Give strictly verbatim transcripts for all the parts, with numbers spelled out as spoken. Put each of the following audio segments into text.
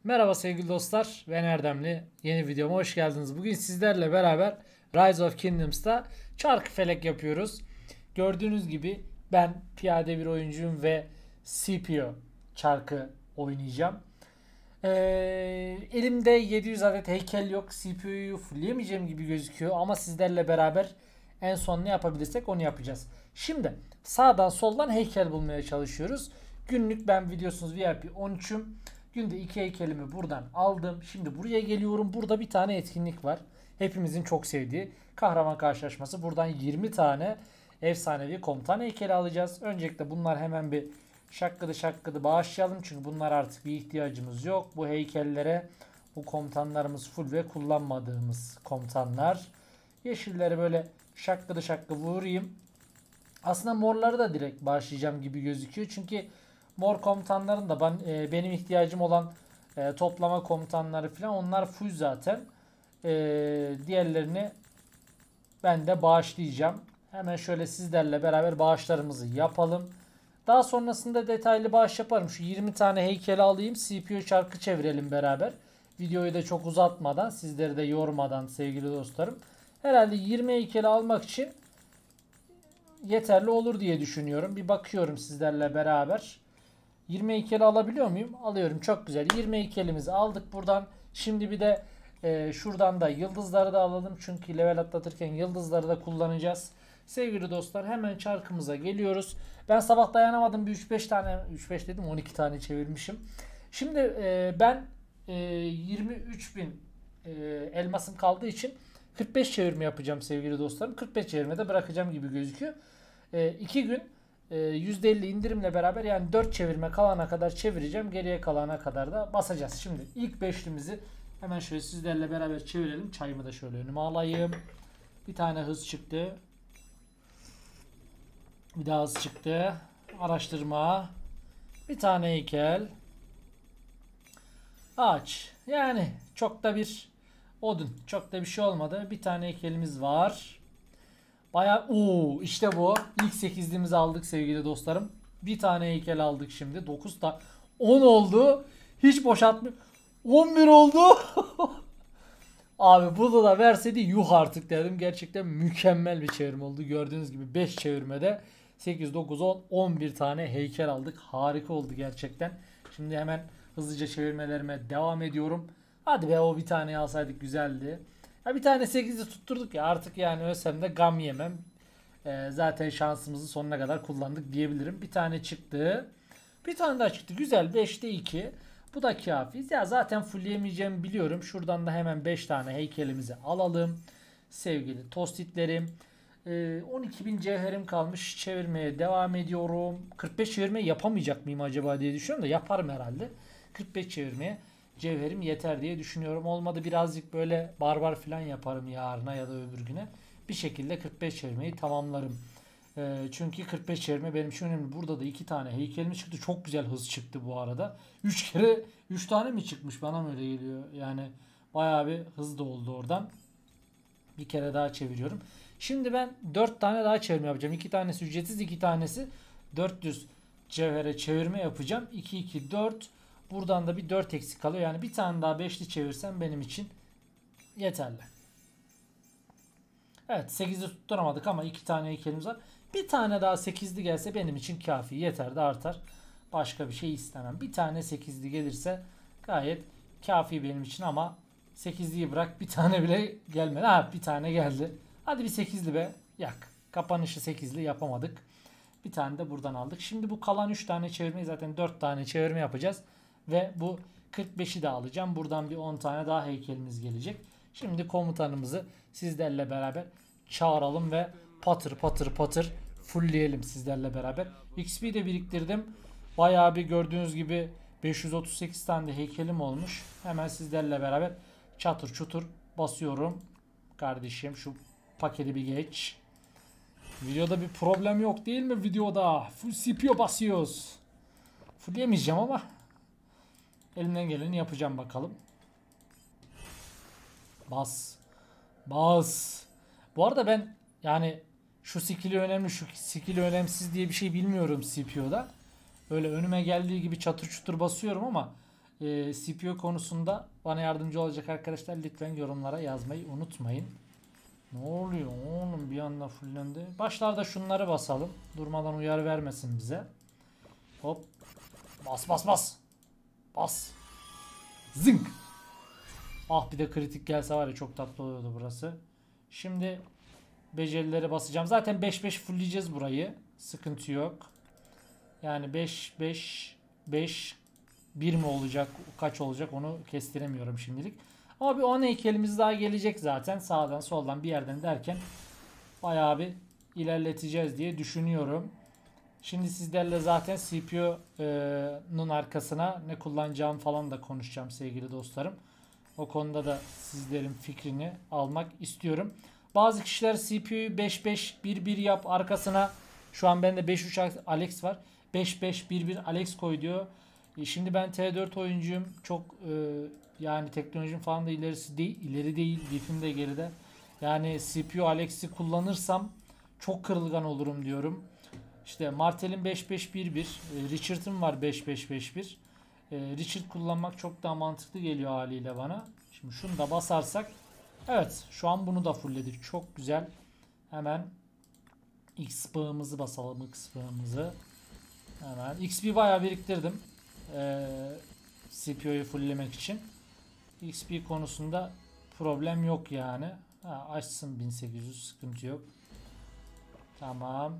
Merhaba sevgili dostlar, ben Erdemli. Yeni videoma hoş geldiniz. Bugün sizlerle beraber Rise of Kingdoms'ta çarkıfelek yapıyoruz. Gördüğünüz gibi ben piyade bir oyuncuyum ve C P U çarkı oynayacağım. Ee, elimde yedi yüz adet heykel yok. C P U'yu fullleyemeyeceğim gibi gözüküyor ama sizlerle beraber en son ne yapabilirsek onu yapacağız. Şimdi sağdan soldan heykel bulmaya çalışıyoruz. Günlük ben biliyorsunuz V I P on üçüm. Günde iki heykelimi buradan aldım. Şimdi buraya geliyorum. Burada bir tane etkinlik var. Hepimizin çok sevdiği kahraman karşılaşması. Buradan yirmi tane efsanevi komutan heykeli alacağız. Öncelikle bunlar hemen bir şakkıdı şakkıdı bağışlayalım. Çünkü bunlar artık bir ihtiyacımız yok. Bu heykellere bu komutanlarımız full ve kullanmadığımız komutanlar. Yeşilleri böyle şakkıdı şakkı vurayım. Aslında morları da direkt bağışlayacağım gibi gözüküyor. Çünkü mor komutanların da ben, e, benim ihtiyacım olan e, toplama komutanları falan onlar full zaten. E, diğerlerini ben de bağışlayacağım. Hemen şöyle sizlerle beraber bağışlarımızı yapalım. Daha sonrasında detaylı bağış yaparım. Şu yirmi tane heykeli alayım. C P U çarkı çevirelim beraber. Videoyu da çok uzatmadan, sizleri de yormadan sevgili dostlarım. Herhalde yirmi heykeli almak için yeterli olur diye düşünüyorum. Bir bakıyorum sizlerle beraber. yirmi heykeli alabiliyor muyum? Alıyorum. Çok güzel. yirmi heykelimizi aldık buradan. Şimdi bir de e, şuradan da yıldızları da alalım. Çünkü level atlatırken yıldızları da kullanacağız. Sevgili dostlar hemen çarkımıza geliyoruz. Ben sabah dayanamadım. Bir üç beş tane, üç beş dedim on iki tane çevirmişim. Şimdi e, ben e, yirmi üç bin e, elmasım kaldığı için kırk beş çevirme yapacağım sevgili dostlarım. kırk beş çevirmede bırakacağım gibi gözüküyor. iki gün yüzde elli indirimle beraber yani dört çevirme kalana kadar çevireceğim. Geriye kalana kadar da basacağız. Şimdi ilk beşlimizi hemen şöyle sizlerle beraber çevirelim. Çayımı da şöyle önüme alayım. Bir tane hız çıktı. Bir daha hız çıktı. Araştırma. Bir tane heykel. Ağaç. Yani çok da bir odun. Çok da bir şey olmadı. Bir tane heykelimiz var. Bayağı ooo işte bu. İlk sekizliğimizi aldık sevgili dostlarım. Bir tane heykel aldık şimdi. dokuz da on oldu. Hiç boşaltmıyor. on bir oldu. Abi bunu da verseydi yuh artık dedim. Gerçekten mükemmel bir çevirme oldu. Gördüğünüz gibi beş çevirmede sekiz, dokuz, on, on bir tane heykel aldık. Harika oldu gerçekten. Şimdi hemen hızlıca çevirmelerime devam ediyorum. Hadi be o bir tane alsaydık güzeldi. Ya bir tane sekizi tutturduk ya artık yani ölsem de gam yemem. Ee, zaten şansımızı sonuna kadar kullandık diyebilirim. Bir tane çıktı. Bir tane daha çıktı. Güzel. beşte iki. Bu da kafi. Ya zaten fullleyemeyeceğimi biliyorum. Şuradan da hemen beş tane heykelimizi alalım. Sevgili tostitlerim. Ee, on iki bin cevherim kalmış. Çevirmeye devam ediyorum. kırk beş çevirme yapamayacak mıyım acaba diye düşünüyorum da yaparım herhalde. kırk beş çevirmeye cevherim yeter diye düşünüyorum. Olmadı birazcık böyle barbar falan yaparım yarına ya da öbür güne. Bir şekilde kırk beş çevirmeyi tamamlarım. E, çünkü kırk beş çevirme benim için önemli. Burada da iki tane heykelimiz çıktı. Çok güzel hız çıktı bu arada. üç kere üç tane mi çıkmış bana mı öyle geliyor. Yani bayağı bir hız da oldu oradan. Bir kere daha çeviriyorum. Şimdi ben dört tane daha çevirme yapacağım. iki tanesi ücretsiz, iki tanesi dört yüz cevhere çevirme yapacağım. iki, iki, dört. Buradan da bir dört eksik kalıyor. Yani bir tane daha beşli çevirsem benim için yeterli. Evet sekizi tutturamadık ama iki tane heykelimiz var. Bir tane daha sekizli gelse benim için kafi. Yeter de artar. Başka bir şey istemem. Bir tane sekizli gelirse gayet kafi benim için ama sekizliyi bırak bir tane bile gelmedi. Ha bir tane geldi. Hadi bir sekizli be. Yak. Kapanışı sekizli yapamadık. Bir tane de buradan aldık. Şimdi bu kalan üç tane çevirmeyi zaten dört tane çevirme yapacağız. Ve bu kırk beşi de alacağım. Buradan bir on tane daha heykelimiz gelecek. Şimdi komutanımızı sizlerle beraber çağıralım ve patır patır patır fullleyelim sizlerle beraber. X P de biriktirdim. Bayağı bir gördüğünüz gibi beş yüz otuz sekiz tane de heykelim olmuş. Hemen sizlerle beraber çatır çutur basıyorum. Kardeşim şu paketi bir geç. Videoda bir problem yok değil mi videoda? Full C P U basıyoruz. Fullleyemeyeceğim ama elimden geleni yapacağım bakalım. Bas. Bas. Bu arada ben yani şu skill'i önemli, şu skill'i önemsiz diye bir şey bilmiyorum C P U'da. Öyle önüme geldiği gibi çatır çutur basıyorum ama e, C P U konusunda bana yardımcı olacak arkadaşlar lütfen yorumlara yazmayı unutmayın. Ne oluyor oğlum, bir anda fullendi. Başlarda şunları basalım. Durmadan uyarı vermesin bize. Hop. Bas bas bas. Bas. Zınk. Ah, bir de kritik gelse var ya çok tatlı oluyordu burası. Şimdi becerileri basacağım. Zaten beş beş fullleyeceğiz burayı. Sıkıntı yok. Yani beş beş beş bir mi olacak, kaç olacak onu kestiremiyorum şimdilik. Ama bir on heykelimiz daha gelecek zaten. Sağdan soldan bir yerden derken bayağı bir ilerleteceğiz diye düşünüyorum. Şimdi sizlerle zaten C P U'nun arkasına ne kullanacağım falan da konuşacağım sevgili dostlarım. O konuda da sizlerin fikrini almak istiyorum. Bazı kişiler C P U'yu beş beş bir bir yap arkasına, şu an bende beş üç Alex var. beş beş bir bir Alex koy diyor. E şimdi ben T dört oyuncuyum. Çok e, yani teknolojim falan da ilerisi değil, ileri değil. Diff'im de geride. Yani C P U Alex'i kullanırsam çok kırılgan olurum diyorum. İşte Martel'in beş beş bir bir, e, Richard'ın var beş beş beş bir. E, Richard kullanmak çok daha mantıklı geliyor haliyle bana. Şimdi şunu da basarsak, evet şu an bunu da fullledik. Çok güzel. Hemen X bağımızı basalım, X bağımızı. Hemen X P bayağı biriktirdim. Ee, C P U'yu fulllemek için. X P konusunda problem yok yani. Ha, açsın bin sekiz yüz, sıkıntı yok. Tamam.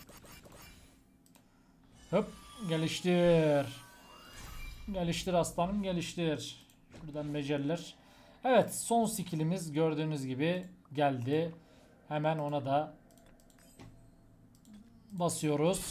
Hop, geliştir. Geliştir aslanım, geliştir. Şuradan beceriler. Evet, son skillimiz gördüğünüz gibi geldi. Hemen ona da basıyoruz.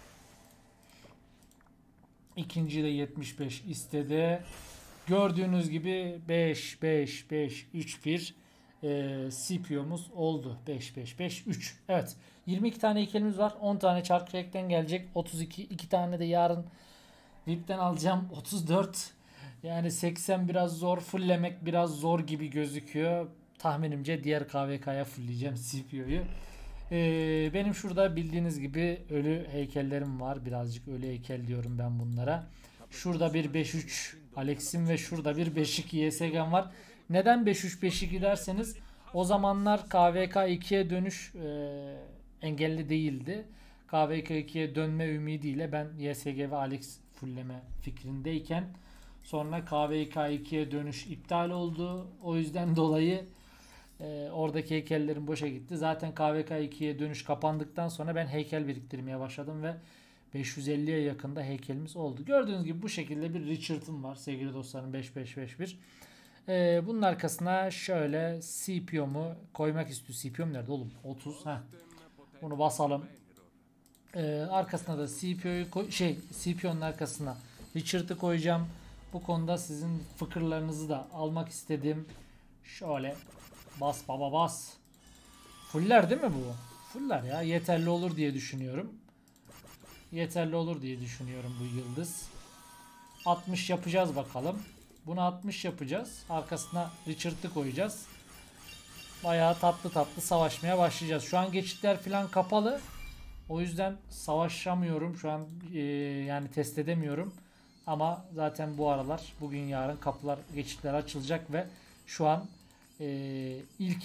İkinci de yetmiş beş istedi. Gördüğünüz gibi beş beş beş üç bir e, C P U'muz oldu. beş beş beş üç. Evet. yirmi iki tane heykelimiz var. on tane çark renkten gelecek. otuz iki. iki tane de yarın V I P'ten alacağım. otuz dört. Yani seksen biraz zor. Fulllemek biraz zor gibi gözüküyor. Tahminimce diğer K V K'ya fullleyeceğim C P U'yu. Ee, benim şurada bildiğiniz gibi ölü heykellerim var. Birazcık ölü heykel diyorum ben bunlara. Şurada bir beş üç Alex'im ve şurada bir beş iki Y S G'm var. Neden beş üç beş iki derseniz, o zamanlar K V K ikiye dönüş e, engelli değildi. K V K ikiye dönme ümidiyle ben Y S G ve Alex fullleme fikrindeyken sonra K V K ikiye dönüş iptal oldu. O yüzden dolayı e, oradaki heykellerim boşa gitti. Zaten K V K ikiye dönüş kapandıktan sonra ben heykel biriktirmeye başladım ve beş yüz elliye yakında heykelimiz oldu. Gördüğünüz gibi bu şekilde bir Richard'ım var sevgili dostlarım, beş beş beş bir. Ee, bunun arkasına şöyle C P U'mu koymak istiyor. C P U'm nerede oğlum? otuz. Heh. Bunu basalım. Ee, arkasına da C P U'yu koy şey C P U'nun arkasına Richard'ı koyacağım. Bu konuda sizin fıkırlarınızı da almak istedim. Şöyle bas baba bas. Fuller değil mi bu? Fuller ya. Yeterli olur diye düşünüyorum. Yeterli olur diye düşünüyorum bu yıldız. altmış yapacağız bakalım. Bunu altmış yapacağız. Arkasına Richard'ı koyacağız. Bayağı tatlı tatlı savaşmaya başlayacağız. Şu an geçitler falan kapalı. O yüzden savaşamıyorum. Şu an e, yani test edemiyorum. Ama zaten bu aralar bugün yarın kapılar, geçitler açılacak ve şu an e, ilk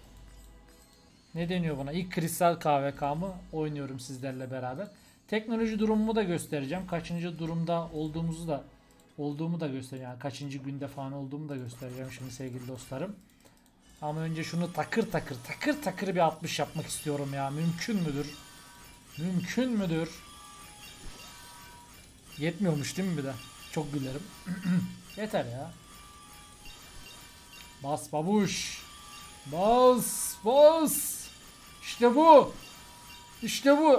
ne deniyor buna? İlk kristal K V K'mı oynuyorum sizlerle beraber. Teknoloji durumumu da göstereceğim. Kaçıncı durumda olduğumuzu da olduğumu da göstereceğim. Yani kaçıncı günde falan olduğumu da göstereceğim şimdi sevgili dostlarım. Ama önce şunu takır takır takır takır bir altmış yapmak istiyorum ya. Mümkün müdür? Mümkün müdür? Yetmiyormuş değil mi bir de? Çok gülerim. Yeter ya. Bas babuş. Bas bas. İşte bu. İşte bu.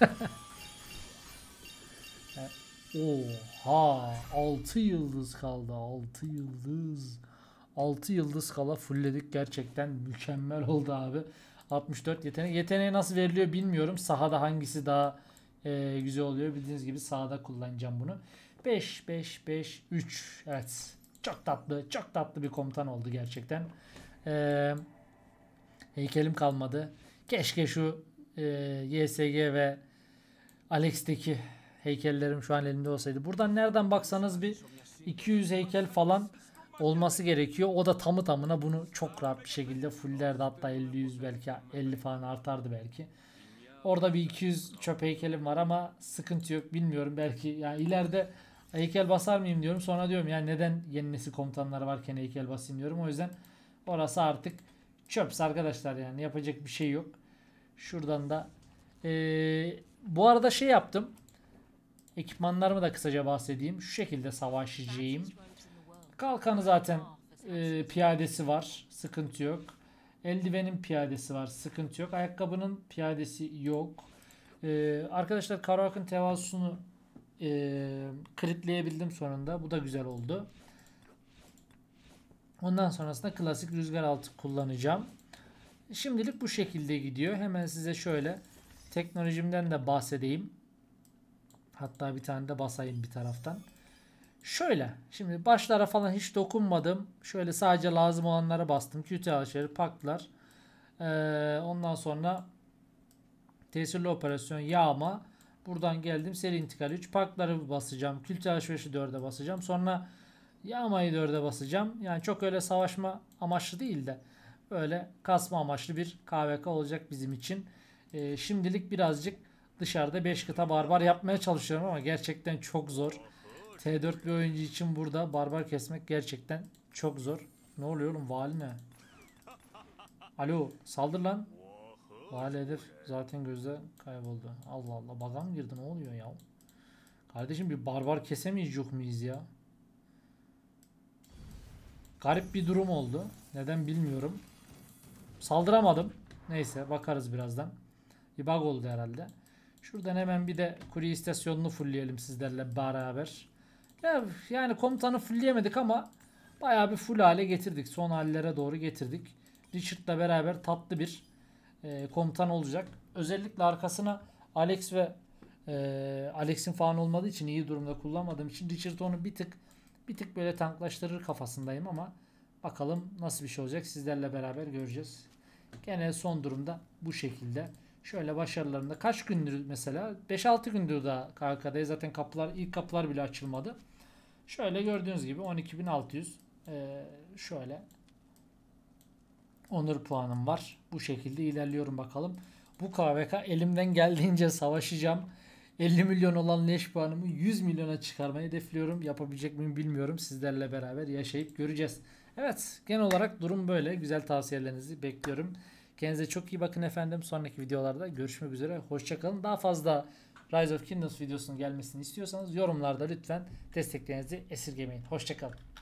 Oha, altı yıldız kaldı. altı yıldız. altı yıldız kala fullledik. Gerçekten mükemmel oldu abi. altmış dört yetenek. Yeteneği nasıl veriliyor bilmiyorum. Sahada hangisi daha e, güzel oluyor. Bildiğiniz gibi sahada kullanacağım bunu. beş beş beş üç. Evet. Çok tatlı. Çok tatlı bir komutan oldu gerçekten. Ee, heykelim kalmadı. Keşke şu e, Y S G ve Alex'teki heykellerim şu an elimde olsaydı. Buradan nereden baksanız bir iki yüz heykel falan olması gerekiyor. O da tamı tamına bunu çok rahat bir şekilde fulllerdi. Hatta elli yüz belki elli falan artardı belki. Orada bir iki yüz çöp heykelim var ama sıkıntı yok. Bilmiyorum, belki yani ileride heykel basar mıyım diyorum. Sonra diyorum yani neden yeni nesil komutanlar varken heykel basayım diyorum. O yüzden orası artık çöps arkadaşlar, yani yapacak bir şey yok. Şuradan da ee, bu arada şey yaptım. Ekipmanlarımı da kısaca bahsedeyim. Şu şekilde savaşacağım. Kalkanı zaten e, piyadesi var. Sıkıntı yok. Eldivenin piyadesi var. Sıkıntı yok. Ayakkabının piyadesi yok. E, arkadaşlar Karoak'ın tevazusunu e, kritleyebildim sonunda. Bu da güzel oldu. Ondan sonrasında klasik rüzgar altı kullanacağım. Şimdilik bu şekilde gidiyor. Hemen size şöyle teknolojimden de bahsedeyim. Hatta bir tane de basayım bir taraftan. Şöyle. Şimdi başlara falan hiç dokunmadım. Şöyle sadece lazım olanlara bastım. Q T alışveriş, paklar. Ee, ondan sonra tesirli operasyon, yağma. Buradan geldim. Seri intikal üç. Pakları basacağım. Kültür alışverişi dörde basacağım. Sonra yağmayı dörde basacağım. Yani çok öyle savaşma amaçlı değil de böyle kasma amaçlı bir K V K olacak bizim için. Ee, şimdilik birazcık dışarıda beş kıta barbar yapmaya çalışıyorum ama gerçekten çok zor. T dört bir oyuncu için burada barbar kesmek gerçekten çok zor. Ne oluyor oğlum, vali ne? Alo, saldır lan. Vali hedef zaten gözde kayboldu. Allah Allah, baga mı girdi, ne oluyor ya? Kardeşim bir barbar kesemeyecek miyiz ya? Garip bir durum oldu. Neden bilmiyorum. Saldıramadım. Neyse bakarız birazdan. Bir bug oldu herhalde. Şuradan hemen bir de kurye istasyonunu fullleyelim sizlerle beraber. Ya, yani komutanı fullleyemedik ama bayağı bir full hale getirdik. Son hallere doğru getirdik. Richard'la beraber tatlı bir e, komutan olacak. Özellikle arkasına Alex ve e, Alex'in falan olmadığı için, iyi durumda kullanmadığım için Richard onu bir tık bir tık böyle tanklaştırır kafasındayım ama bakalım nasıl bir şey olacak, sizlerle beraber göreceğiz. Gene son durumda bu şekilde. Şöyle başarılarında kaç gündür mesela? beş altı gündür daha K K D'ye zaten kapılar, ilk kapılar bile açılmadı. Şöyle gördüğünüz gibi on iki bin altı yüz ee, şöyle onur puanım var. Bu şekilde ilerliyorum bakalım. Bu K V K elimden geldiğince savaşacağım. elli milyon olan leş puanımı yüz milyona çıkarmayı hedefliyorum. Yapabilecek miyim bilmiyorum. Sizlerle beraber yaşayıp göreceğiz. Evet, genel olarak durum böyle. Güzel tavsiyelerinizi bekliyorum. Kendinize çok iyi bakın efendim. Sonraki videolarda görüşmek üzere. Hoşçakalın. Daha fazla Rise of Kingdoms videosunun gelmesini istiyorsanız yorumlarda lütfen desteklerinizi esirgemeyin. Hoşçakalın.